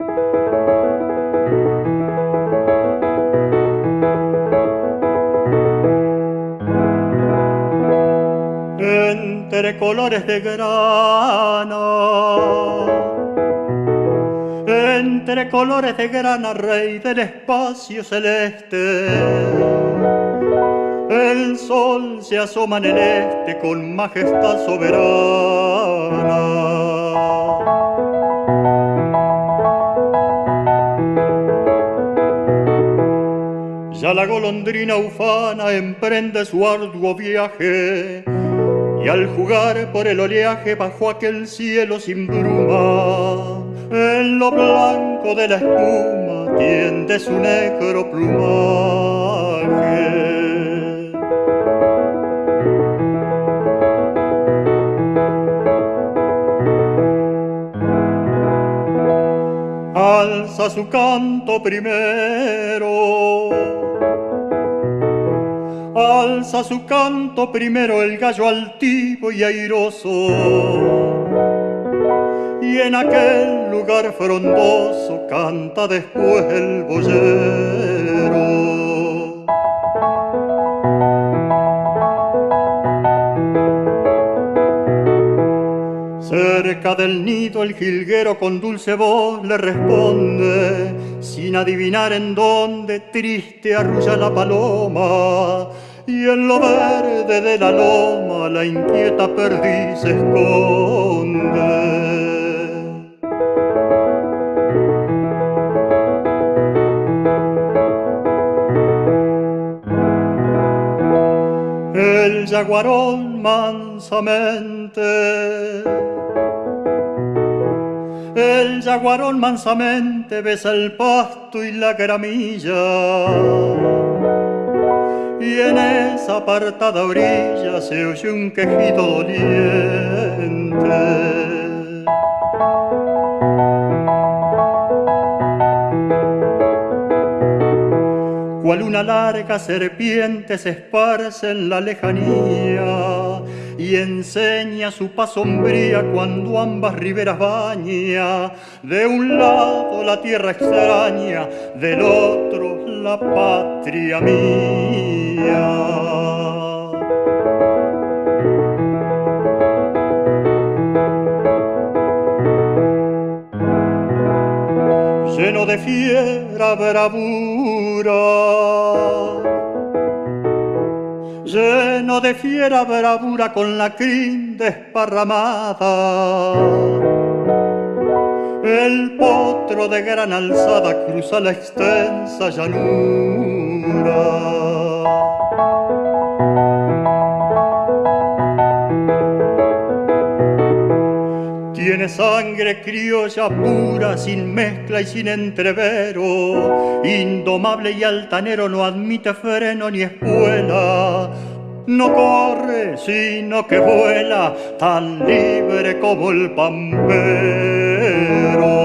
Entre colores de grana, entre colores de grana, rey del espacio celeste, el sol se asoma en el este con majestad soberana. Ya la golondrina ufana emprende su arduo viaje, y al jugar por el oleaje bajo aquel cielo sin bruma, en lo blanco de la espuma tiende su negro plumaje. Alza su canto primero, alza su canto primero el gallo altivo y airoso, y en aquel lugar frondoso canta después el boyero. Cerca del nido el jilguero con dulce voz le responde, sin adivinar en dónde triste arrulla la paloma, y en lo verde de la loma la inquieta perdiz se esconde. El yaguarón mansamente, el yaguarón mansamente besa el pasto y la gramilla, y en esa apartada orilla se oye un quejido doliente. Cual una larga serpiente se esparce en la lejanía y enseña su paz sombría cuando ambas riberas baña. De un lado la tierra extraña, del otro la patria mía. Lleno de fiera bravura, lleno de fiera bravura con la crin desparramada, el potro de gran alzada cruza la extensa llanura. Tiene sangre criolla pura, sin mezcla y sin entrevero, indomable y altanero, no admite freno ni espuela. No corre, sino que vuela, tan libre como el pampero.